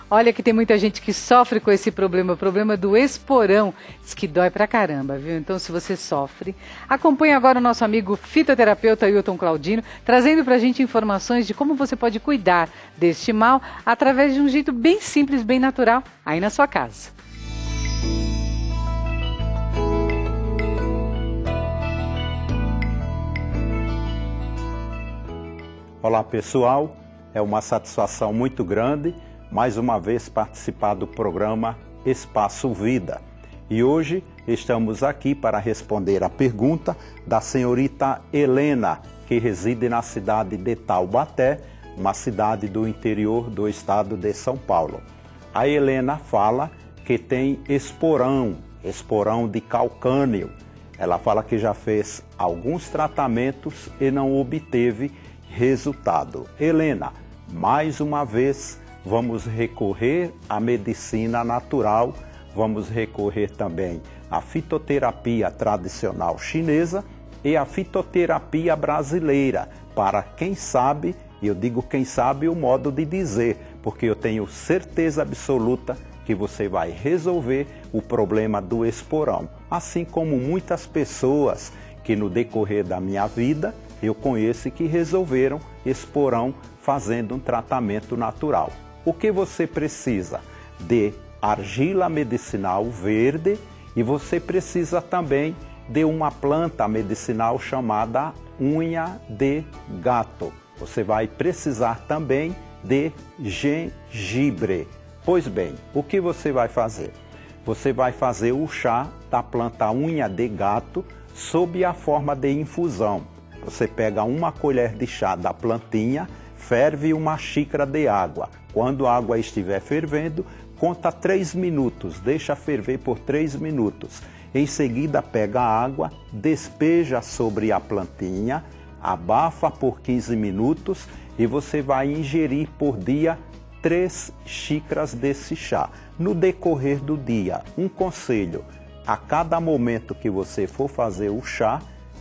Olha que tem muita gente que sofre com esse problema, o problema do esporão. Diz que dói pra caramba, viu? Então, se você sofre, acompanhe agora o nosso amigo fitoterapeuta Ailton Claudino, trazendo pra gente informações de como você pode cuidar deste mal através de um jeito bem simples, bem natural, aí na sua casa. Olá pessoal, é uma satisfação muito grande mais uma vez participar do programa Espaço Vida. E hoje estamos aqui para responder a pergunta da senhorita Helena, que reside na cidade de Taubaté, uma cidade do interior do estado de São Paulo. A Helena fala que tem esporão de calcânio. Ela fala que já fez alguns tratamentos e não obteve resultado. Helena, mais uma vez vamos recorrer à medicina natural, vamos recorrer também à fitoterapia tradicional chinesa e à fitoterapia brasileira, para quem sabe, eu digo quem sabe o modo de dizer, porque eu tenho certeza absoluta que você vai resolver o problema do esporão, assim como muitas pessoas que no decorrer da minha vida eu conheço que resolveram esporão fazendo um tratamento natural. O que você precisa? De argila medicinal verde e você precisa também de uma planta medicinal chamada unha de gato. Você vai precisar também de gengibre. Pois bem, o que você vai fazer? Você vai fazer o chá da planta unha de gato sob a forma de infusão. Você pega uma colher de chá da plantinha, ferve uma xícara de água. Quando a água estiver fervendo, conta 3 minutos, deixa ferver por 3 minutos. Em seguida, pega a água, despeja sobre a plantinha, abafa por 15 minutos e você vai ingerir por dia 3 xícaras desse chá. No decorrer do dia, um conselho, a cada momento que você for fazer o chá,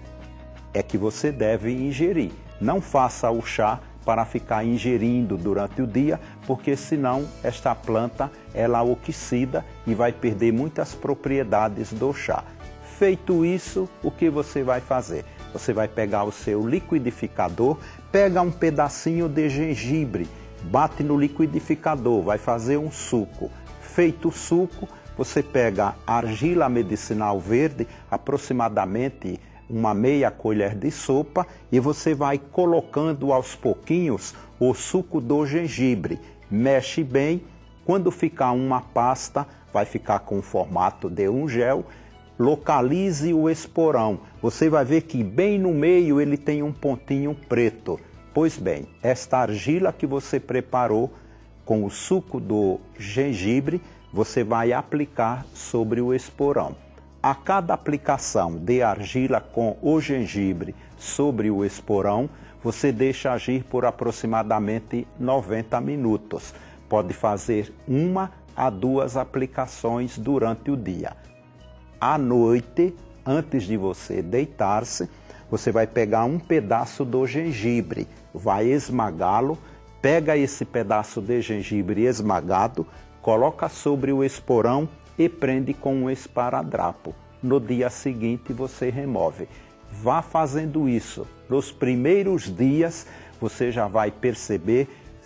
é que você deve ingerir. Não faça o chá para ficar ingerindo durante o dia, porque senão esta planta ela oxida e vai perder muitas propriedades do chá. Feito isso, o que você vai fazer? Você vai pegar o seu liquidificador, pega um pedacinho de gengibre, bate no liquidificador, vai fazer um suco. Feito o suco, você pega argila medicinal verde, aproximadamente uma meia colher de sopa, e você vai colocando aos pouquinhos o suco do gengibre. Mexe bem, quando ficar uma pasta, vai ficar com o formato de um gel. Localize o esporão. Você vai ver que bem no meio ele tem um pontinho preto. Pois bem, esta argila que você preparou com o suco do gengibre, você vai aplicar sobre o esporão. A cada aplicação de argila com o gengibre sobre o esporão, você deixa agir por aproximadamente 90 minutos. Pode fazer 1 a 2 aplicações durante o dia. À noite, antes de você deitar-se, você vai pegar um pedaço do gengibre, vai esmagá-lo, pega esse pedaço de gengibre esmagado, coloca sobre o esporão e prende com um esparadrapo. No dia seguinte você remove. Vá fazendo isso. Nos primeiros dias você já vai perceber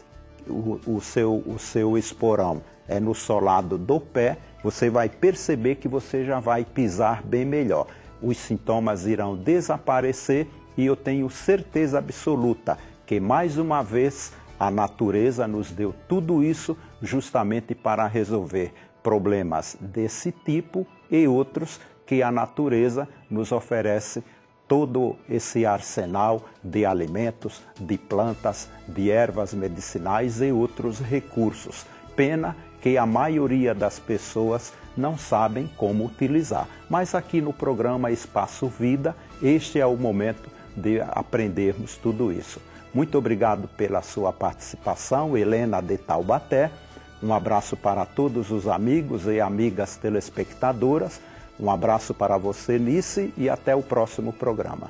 o seu esporão é no solado do pé, você vai perceber que você já vai pisar bem melhor. Os sintomas irão desaparecer e eu tenho certeza absoluta que mais uma vez a natureza nos deu tudo isso justamente para resolver problemas desse tipo e outros que a natureza nos oferece todo esse arsenal de alimentos, de plantas, de ervas medicinais e outros recursos. Pena que a maioria das pessoas não sabem como utilizar. Mas aqui no programa Espaço Vida, este é o momento de aprendermos tudo isso. Muito obrigado pela sua participação, Helena de Taubaté. Um abraço para todos os amigos e amigas telespectadoras. Um abraço para você, Nice, e até o próximo programa.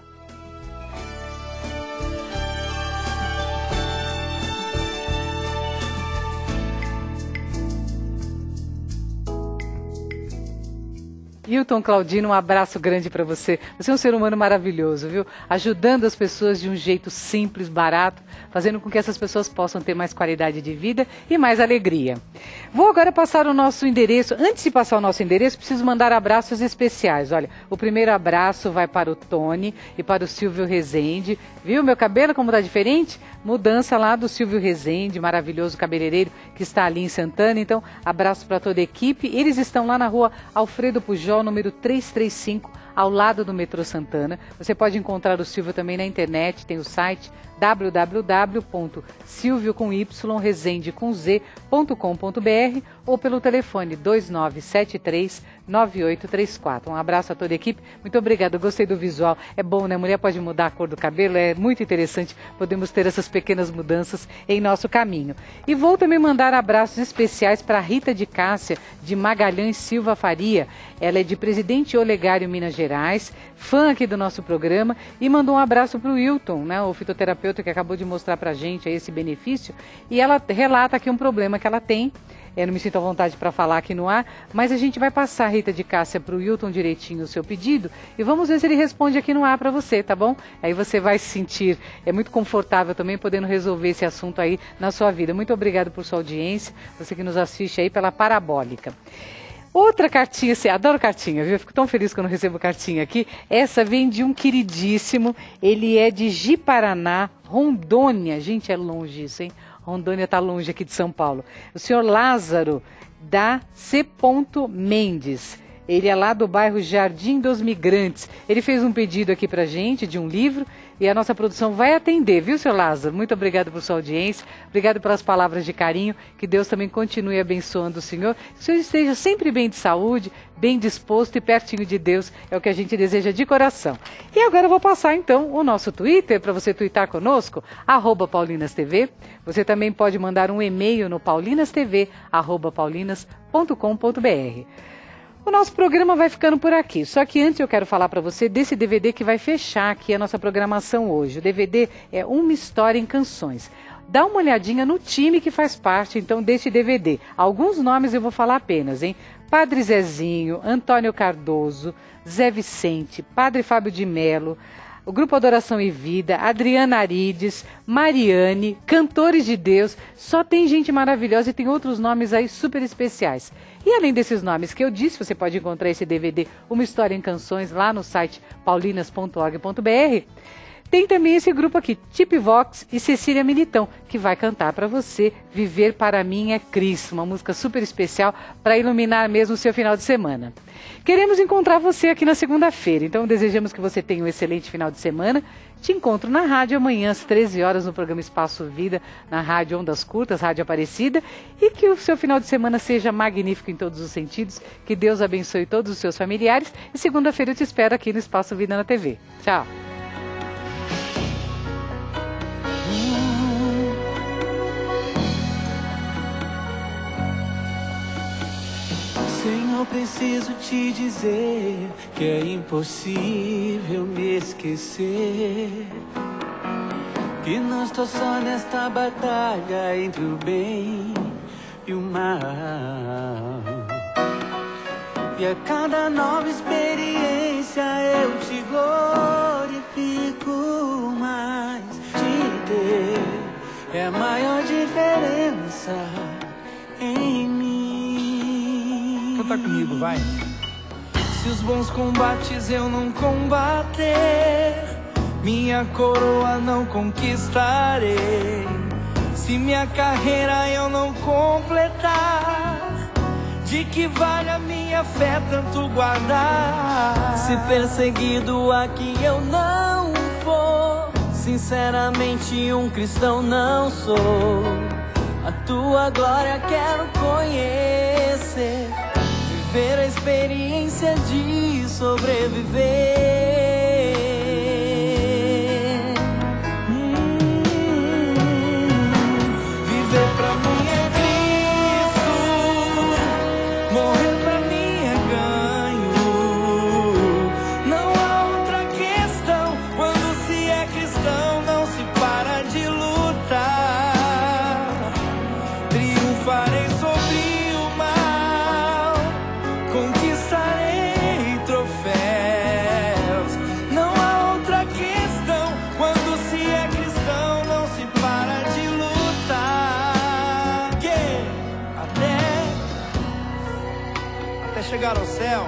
Hilton Claudino, um abraço grande para você. Você é um ser humano maravilhoso, viu? Ajudando as pessoas de um jeito simples, barato, fazendo com que essas pessoas possam ter mais qualidade de vida e mais alegria. Vou agora passar o nosso endereço. Antes de passar o nosso endereço, preciso mandar abraços especiais. Olha, o primeiro abraço vai para o Tony e para o Silvio Rezende. Viu meu cabelo como tá diferente? Mudança lá do Silvio Rezende, maravilhoso cabeleireiro que está ali em Santana. Então, abraço para toda a equipe. Eles estão lá na rua Alfredo Pujol, número 335, ao lado do metrô Santana. Você pode encontrar o Silvio também na internet, tem o site www.silvio.rezende.com.br ou pelo telefone 2973-9834. Um abraço a toda a equipe, muito obrigada, gostei do visual, é bom, né? Mulher pode mudar a cor do cabelo, é muito interessante, podemos ter essas pequenas mudanças em nosso caminho. E vou também mandar abraços especiais para Rita de Cássia, de Magalhães Silva Faria. Ela é de Presidente Olegário, Minas Gerais, fã aqui do nosso programa, e mandou um abraço para o Hilton, né, o fitoterapeuta que acabou de mostrar para a gente esse benefício, e ela relata aqui um problema que ela tem. Eu não me sinto à vontade para falar aqui no ar, mas a gente vai passar, Rita de Cássia, para o Hilton direitinho o seu pedido e vamos ver se ele responde aqui no ar para você, tá bom? Aí você vai se sentir, é muito confortável também podendo resolver esse assunto aí na sua vida. Muito obrigado por sua audiência, você que nos assiste aí pela Parabólica. Outra cartinha, você adora cartinha, viu? Eu fico tão feliz quando recebo cartinha aqui. Essa vem de um queridíssimo, ele é de Ji-Paraná, Rondônia. Gente, é longe isso, hein? Rondônia está longe aqui de São Paulo. O senhor Lázaro, da C. Mendes. Ele é lá do bairro Jardim dos Migrantes. Ele fez um pedido aqui pra gente de um livro e a nossa produção vai atender, viu, seu Lázaro? Muito obrigado por sua audiência, obrigado pelas palavras de carinho, que Deus também continue abençoando o senhor. Que o senhor esteja sempre bem de saúde, bem disposto e pertinho de Deus, é o que a gente deseja de coração. E agora eu vou passar então o nosso Twitter para você twittar conosco, @paulinastv. Você também pode mandar um e-mail no paulinastv@paulinas.com.br. O nosso programa vai ficando por aqui, só que antes eu quero falar para você desse DVD que vai fechar aqui a nossa programação hoje. O DVD é Uma História em Canções. Dá uma olhadinha no time que faz parte, então, desse DVD. Alguns nomes eu vou falar apenas, hein? Padre Zezinho, Antônio Cardoso, Zé Vicente, Padre Fábio de Melo, o Grupo Adoração e Vida, Adriana Arides, Mariane, Cantores de Deus, só tem gente maravilhosa e tem outros nomes aí super especiais. E além desses nomes que eu disse, você pode encontrar esse DVD, Uma História em Canções, lá no site paulinas.org.br. Tem também esse grupo aqui, Tip Vox e Cecília Militão, que vai cantar para você Viver para Mim é Cristo, uma música super especial para iluminar mesmo o seu final de semana. Queremos encontrar você aqui na segunda-feira, então desejamos que você tenha um excelente final de semana. Te encontro na rádio amanhã às 13 horas no programa Espaço Vida, na Rádio Ondas Curtas, Rádio Aparecida, e que o seu final de semana seja magnífico em todos os sentidos, que Deus abençoe todos os seus familiares e segunda-feira eu te espero aqui no Espaço Vida na TV. Tchau! Senhor, preciso te dizer que é impossível me esquecer, que não estou só nesta batalha entre o bem e o mal. E a cada nova experiência eu te glorifico mais. Te ter é a maior diferença em mim. Canta comigo, vai. Se os bons combates eu não combater, minha coroa não conquistarei. Se minha carreira eu não completar, de que vale a minha fé tanto guardar? Se perseguido aqui eu não for, sinceramente um cristão não sou. A tua glória quero conhecer, viver a experiência de sobreviver. Viver pra mim é Cristo, morrer pra mim é ganho. Não há outra questão, quando se é cristão não se para de lutar. Triunfarei sobre o mal, conquistarei chegar ao céu.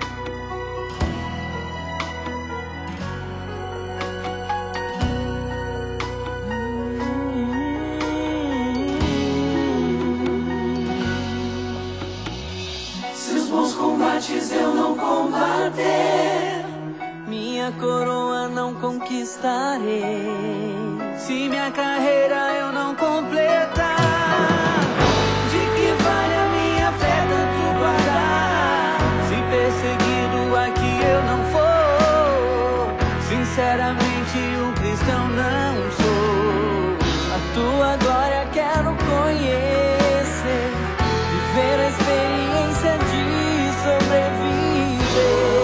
Se os bons combates eu não combater, minha coroa não conquistarei. Se minha carreira eu não completar, de que vale a minha fé tanto guardar? Se perseguido aqui eu não for, sinceramente um cristão não sou. A tua glória quero conhecer, viver a experiência de sobreviver.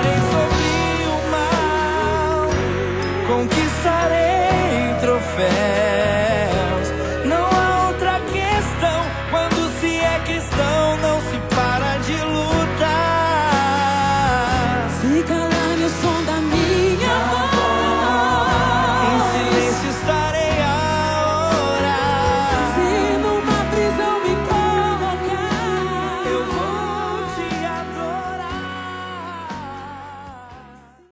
Conquistarei troféu.